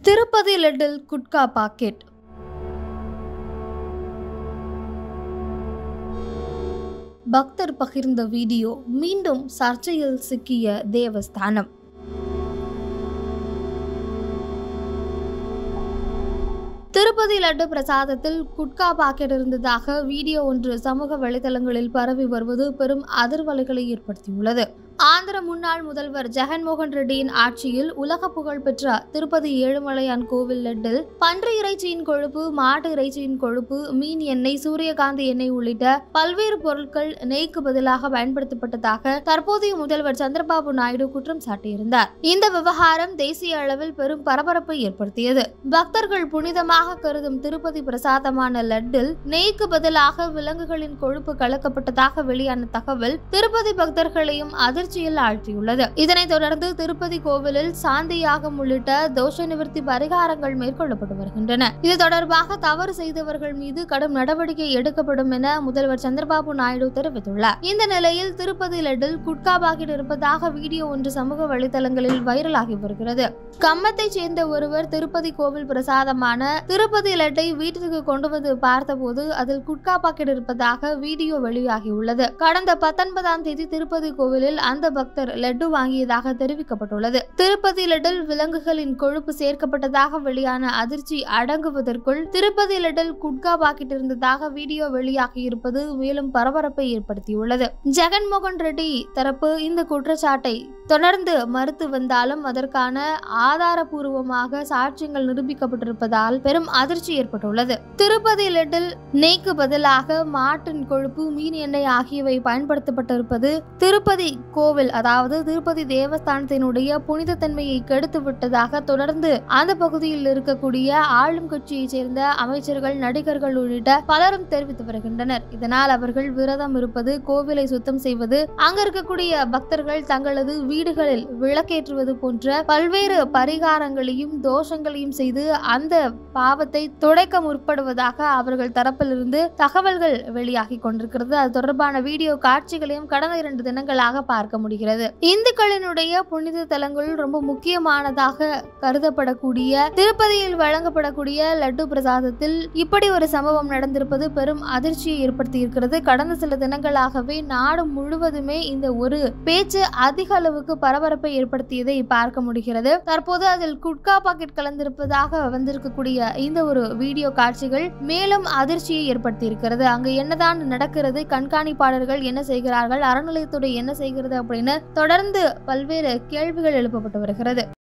திருப்பதி லட்டில் குட்கா பாக்கெட். பக்தர் பகிர்ந்த வீடியோ மீண்டும் சர்ச்சையில் சிக்கிய தேவஸ்தானம். திருப்பதி லட்டு பிரசாதத்தில் குட்கா பாக்கெட் இருந்ததாக வீடியோ ஒன்று சமூக வலைதளங்களில் பரவி வருவது பெரும் அதிர்வலைகளை ஏற்படுத்தியுள்ளது. ஆந்திர முன்னாள் முதல்வர் ஜெகன்மோகன் ரெட்டியின் ஆட்சியில் உலக புகழ் பெற்ற திருப்பதி ஏழுமலையான் கோவில் லட்டில் பன்றி இறைச்சியின் கொழுப்பு, மாட்டு இறைச்சியின் கொழுப்பு, மீன் எண்ணெய், சூரியகாந்தி எண்ணெய் உள்ளிட்ட பல்வேறு பொருட்கள் நெய்க்கு பதிலாக பயன்படுத்தப்பட்டதாக தற்போதைய முதல்வர் சந்திரபாபு நாயுடு குற்றம் சாட்டியிருந்தார். இந்த விவகாரம் தேசிய அளவில் பெரும் பரபரப்பை ஏற்படுத்தியது. பக்தர்கள் புனிதமாக கருதும் திருப்பதி பிரசாதமான லட்டில் நெய்க்கு பதிலாக விலங்குகளின் கொழுப்பு கலக்கப்பட்டதாக வெளியான தகவல் திருப்பதி பக்தர்களையும் அதிர்ச்சியில் ஆழ்த்தியுள்ளது. இதனைத் தொடர்ந்து திருப்பதி கோவிலில் சாந்தி யாகம் உள்ளிட்ட தோஷ நிவர்த்தி பரிகாரங்கள் மேற்கொள்ளப்பட்டு வருகின்றன. இது தொடர்பாக தவறு செய்தவர்கள் மீது கடும் நடவடிக்கை எடுக்கப்படும் என முதல்வர் சந்திரபாபு நாயுடு தெரிவித்துள்ளார். இந்த நிலையில் திருப்பதி லட்டில் குட்கா பாக்கெட் இருப்பதாக வீடியோ ஒன்று சமூக வலைதளங்களில் வைரலாகி வருகிறது. கம்மத்தை சேர்ந்த ஒருவர் திருப்பதி கோவில் பிரசாதமான திருப்பதி லட்டை வீட்டிற்கு கொண்டு வந்து பார்த்தபோது அதில் குட்கா பாக்கெட் இருப்பதாக வீடியோ வெளியாகியுள்ளது. கடந்த 19ஆம் தேதி திருப்பதி கோவிலில் அந்த பக்தர் லட்டு வாங்கியதாக தெரிவிக்கப்பட்டுள்ளது. திருப்பதி லட்டில் விலங்குகளின் கொழுப்பு சேர்க்கப்பட்டதாக வெளியான அதிர்ச்சி அடங்குவதற்குள் திருப்பதி லட்டில் குட்கா பாக்கெட் இருந்ததாக வீடியோ வெளியாகி இருப்பது மேலும் பரபரப்பை ஏற்படுத்தியுள்ளது. ஜெகன்மோகன் ரெட்டி தரப்பு இந்த குற்றச்சாட்டை தொடர்ந்து மறுத்து வந்தாலும் அதற்கான ஆதாரபூர்வமாக சாட்சியங்கள் நிரூபிக்கப்பட்டிருப்பதால் பெரும் அதிர்ச்சி ஏற்பட்டுள்ளது. திருப்பதி லட்டில் நெய்க்கு பதிலாக மாட்டின் கொழுப்பு, மீன் எண்ணெய் ஆகியவை பயன்படுத்தப்பட்டிருப்பது திருப்பதி கோவில் அதாவது திருப்பதி தேவஸ்தானத்தினுடைய புனித தன்மையை கெடுத்து விட்டதாக தொடர்ந்து அந்த பகுதியில் இருக்கக்கூடிய ஆளும் கட்சியை சேர்ந்த அமைச்சர்கள், நடிகர்கள் உள்ளிட்ட பலரும் தெரிவித்து வருகின்றனர். இதனால் அவர்கள் விரதம் இருப்பது, கோவிலை சுத்தம் செய்வது, அங்க இருக்கக்கூடிய பக்தர்கள் தங்களது வீடுகளில் விளக்கேற்றுவது போன்ற பல்வேறு பரிகாரங்களையும் தோஷங்களையும் செய்து அந்த பாவத்தை துடைக்க முற்படுவதாக அவர்கள் தரப்பிலிருந்து தகவல்கள் வெளியாகி கொண்டிருக்கிறது. அது தொடர்பான வீடியோ காட்சிகளையும் கடந்த 2 தினங்களாக பார்க்க முடிகிறது. இந்துக்களினுடைய புனித தலங்களில் ரொம்ப முக்கியமானதாக கருதப்படக்கூடிய திருப்பதியில் வழங்கப்படக்கூடிய லட்டு பிரசாதத்தில் இப்படி ஒரு சம்பவம் நடந்திருப்பது பெரும் அதிர்ச்சியை ஏற்படுத்தி இருக்கிறது. கடந்த சில தினங்களாகவே நாடு முழுவதுமே இந்த ஒரு பேச்சு அதிக அளவுக்கு பரபரப்பை ஏற்படுத்தியதை பார்க்க முடிகிறது. தற்போது அதில் குட்கா பாக்கெட் கலந்திருப்பதாக வந்திருக்கக்கூடிய இந்த ஒரு வீடியோ காட்சிகள் மேலும் அதிர்ச்சியை ஏற்படுத்தி இருக்கிறது. அங்கு என்னதான் நடக்கிறது, கண்காணிப்பாளர்கள் என்ன செய்கிறார்கள், அறநிலையத்துறை என்ன செய்கிறது அப்படின்னு தொடர்ந்து பல்வேறு கேள்விகள் எழுப்பப்பட்டு வருகிறது.